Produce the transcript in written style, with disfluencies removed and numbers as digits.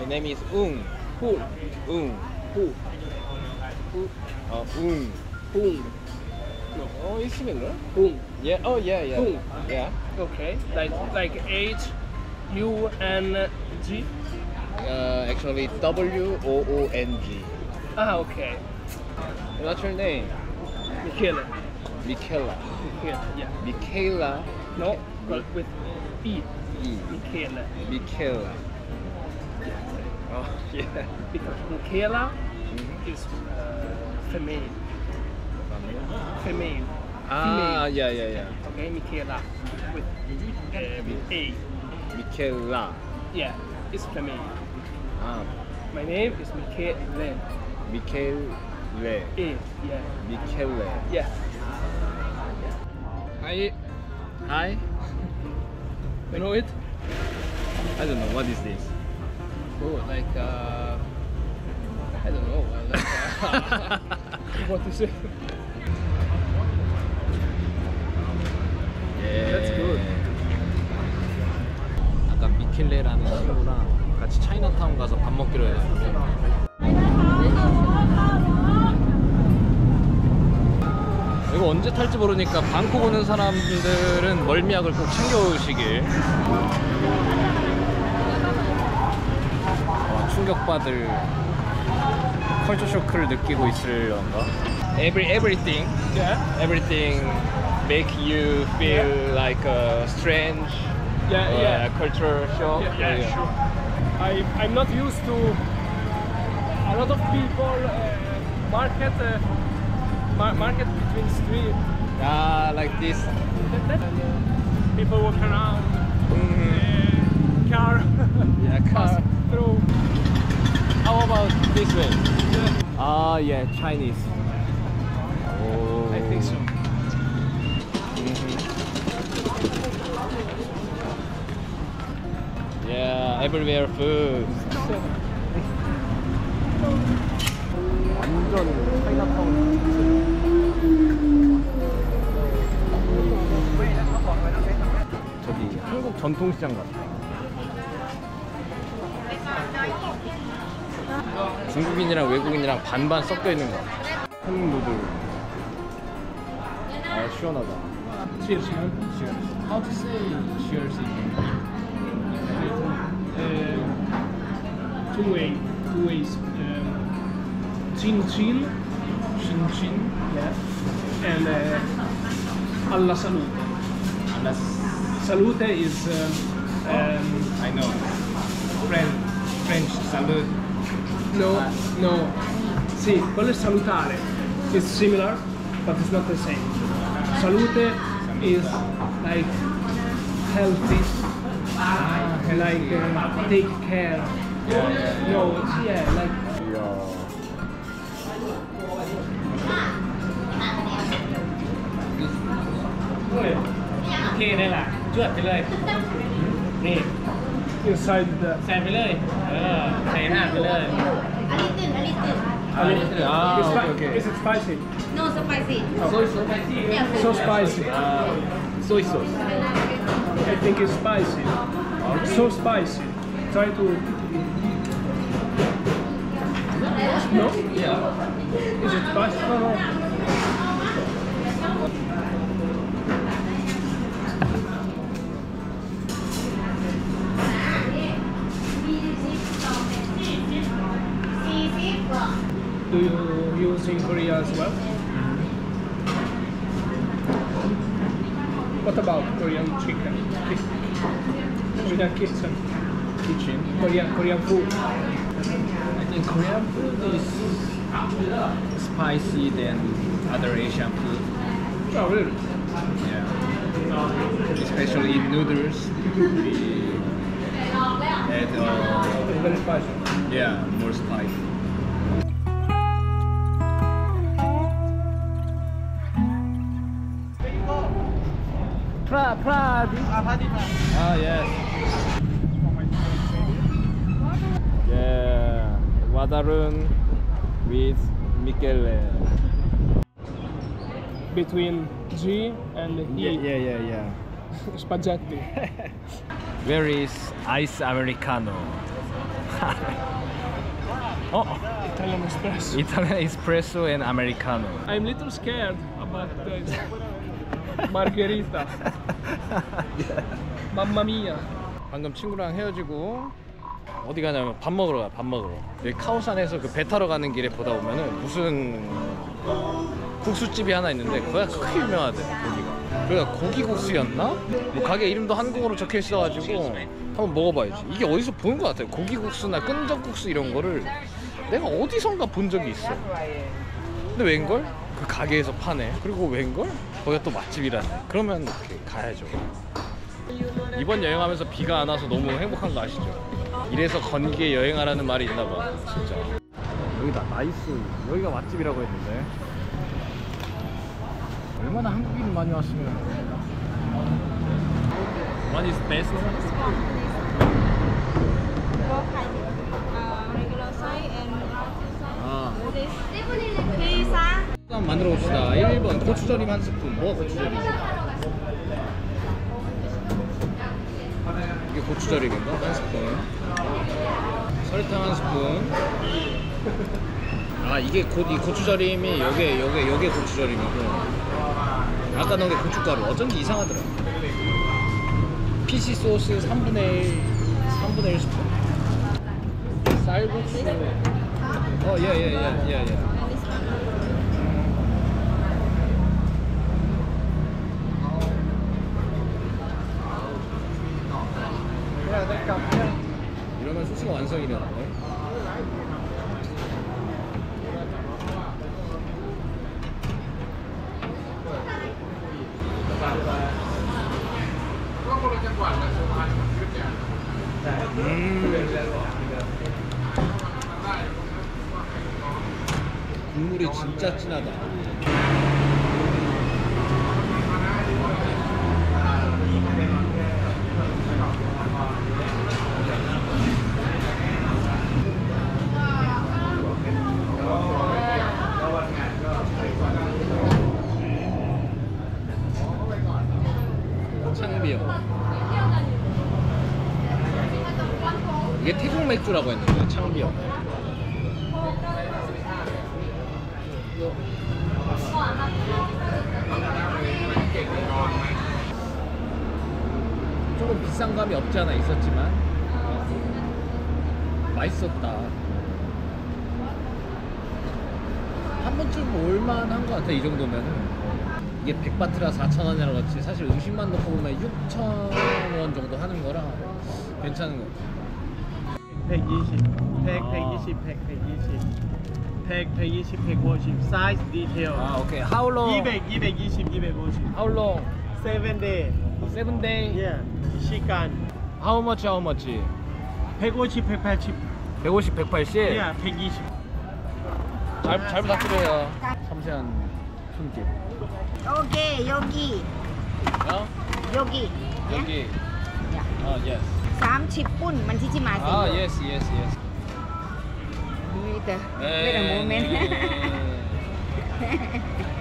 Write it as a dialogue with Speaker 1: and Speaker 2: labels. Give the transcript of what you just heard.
Speaker 1: name is Ung.
Speaker 2: Who?
Speaker 1: Ung.
Speaker 2: Who?
Speaker 1: Ung.
Speaker 2: Whom?
Speaker 1: Oh, it's similar.
Speaker 2: Whom?
Speaker 1: Yeah. Oh, yeah, yeah.
Speaker 2: Ung.
Speaker 1: Yeah.
Speaker 2: Okay. Like H, U, N, G.
Speaker 1: Actually, Woong.
Speaker 2: Ah, okay.
Speaker 1: What's your name?
Speaker 2: Michele.
Speaker 1: Michaela.
Speaker 2: Michele. Yeah.
Speaker 1: Michaela.
Speaker 2: No, but with E.
Speaker 1: E.
Speaker 2: Michele.
Speaker 1: Michaela. Oh, yeah.
Speaker 2: Because Michela is female. Female.
Speaker 1: Ah, yeah, yeah, yeah.
Speaker 2: Okay, Michela with A.
Speaker 1: Michaela.
Speaker 2: Yeah, it's female.
Speaker 1: Ah,
Speaker 2: My name is Michele.
Speaker 1: Michele.
Speaker 2: A. Yeah.
Speaker 1: Michele.
Speaker 2: Yeah.
Speaker 1: Hi. Hi.
Speaker 2: You know it?
Speaker 1: I don't know what is this.
Speaker 2: Oh, like I don't know. What to say?
Speaker 1: Yeah.
Speaker 2: That's good.
Speaker 1: 아까 미켈레라는 친구랑 같이 차이나타운 가서 밥 먹기로 해가지고. 이거 언제 탈지 모르니까 방콕 오는 사람들은 멀미약을 꼭 챙겨오시길. 충격받을 컬처 쇼크를 느끼고 있으려는가? Everything,
Speaker 2: Yeah.
Speaker 1: everything make you feel like a strange
Speaker 2: Yeah.
Speaker 1: culture shock.
Speaker 2: Yeah, sure. I'm not used to a lot of people market between street.
Speaker 1: Like this.
Speaker 2: People walk around. Car.
Speaker 1: Yeah,
Speaker 2: Pass
Speaker 1: car.
Speaker 2: through.
Speaker 1: How about this way? Yeah, Chinese. Oh.
Speaker 2: I think so.
Speaker 1: Yeah, everywhere food. 완전 차이나타운. 저기 한국 전통시장 같아. 중국인이랑 외국인이랑 반반 섞여 있는 거 같아. 한국 누들. 아, 시원하다.
Speaker 2: Cheers, man.
Speaker 1: Cheers.
Speaker 2: How to say cheers in two ways. Chin chin, yeah, and alla salute. Salute is
Speaker 1: I know. French salute.
Speaker 2: no. Sì, quello è salutare. It's similar, but it's not the same. Salute is like healthy, like take care. No, it's like.
Speaker 1: 이야.
Speaker 3: Okay ได้ล่ะจวดไปเลยนี่
Speaker 2: Inside the
Speaker 3: ใส่ไปเลยใส่หน้าไปเลย
Speaker 4: A little.
Speaker 1: Okay.
Speaker 2: Is it spicy?
Speaker 4: No spicy.
Speaker 3: soy spicy
Speaker 4: Yeah.
Speaker 2: So spicy.
Speaker 1: Soy sauce.
Speaker 2: I think it's spicy. So spicy. Try to. No?
Speaker 1: Yeah.
Speaker 2: Is it spicy? No. Do you use in Korea as well? What about Korean chicken? Korean kitchen? Korean food?
Speaker 1: I think Korean food is spicy than other Asian food.
Speaker 2: Oh, really?
Speaker 1: Yeah. Especially in noodles. We add
Speaker 2: It's very spicy.
Speaker 1: yeah, more spicy. Pradi. Ah, yes. Yeah. Wadarun with Michele.
Speaker 2: Between G and E.
Speaker 1: Yeah.
Speaker 2: Spaghetti.
Speaker 1: Where is Ice Americano? 어?
Speaker 2: Italian espresso.
Speaker 1: 이탈리안 에스프레소 앤 아메리카노.
Speaker 2: I'm little scared about the margherita. Mamma mia.
Speaker 1: 방금 친구랑 헤어지고 어디 가냐면 밥 먹으러 가요. 밥 먹으러. 여기 카오산에서 그 배 타러 가는 길에 보다 보면은 무슨 국수집이 하나 있는데 거기가 크게 유명하대. 고기가. 그래가 고기국수였나? 뭐 가게 이름도 한국어로 적혀 있어가지고 한번 먹어봐야지. 이게 어디서 본 것 같아요. 고기국수나 끈적국수 이런 거를 내가 어디선가 본 적이 있어. 근데 웬걸? 그 가게에서 파네. 그리고 웬걸? 거기가 또 맛집이라네. 그러면 이렇게 가야죠. 이번 여행하면서 비가 안 와서 너무 행복한 거 아시죠? 이래서 건기에 여행하라는 말이 있나 봐. 진짜. 여기다 나이스. 여기가 맛집이라고 했는데 얼마나 한국인 많이 왔으면. One is best.
Speaker 4: Regular size and large size.
Speaker 1: 아,
Speaker 4: This pizza.
Speaker 1: 한번 만들어 봅시다. 1번 고추절임 한 스푼. 뭐 고추절임? 이게 고추절임인가? 한 스푼. 설탕 한 스푼. 아, 이게 이 고추절임이 요게 고추절임이고 아까 넣은 게 고춧가루. 어쩐지 이상하더라. 피시 소스 3분의 1 스푼. 쌀국수. 예. 이러면 소스가 완성이 되는데. 국물이 진짜 진하다. 창비요. 이게 태국 맥주라고 했는데 창비요. 조금 비싼 감이 없지 않아 있었지만 맛있었다. 한 번쯤 올만한 것 같아. 이 정도면은. 이게 100바트라 4,000원이라고 같이 사실 음식만 넣고 보면 6,000원 정도 하는 거라 괜찮은 것 같아.
Speaker 3: 120, 120, 120, 150, 사이즈 디테일.
Speaker 1: 아, 오케이. How long?
Speaker 3: 220, 250.
Speaker 1: How long?
Speaker 3: 7 day.
Speaker 1: 7 day?
Speaker 3: Yeah. 시간.
Speaker 1: How much?
Speaker 3: 150, 180.
Speaker 1: 150, 180?
Speaker 3: Yeah, 120.
Speaker 1: 잘 부탁드려요. 섬세한 손길.
Speaker 5: 오케이 여기
Speaker 1: 어?
Speaker 5: 여기
Speaker 1: 여기. 아, yes.
Speaker 5: 30분 만지지 마세요.
Speaker 1: 아, yes.
Speaker 5: Wait a moment.
Speaker 1: 네.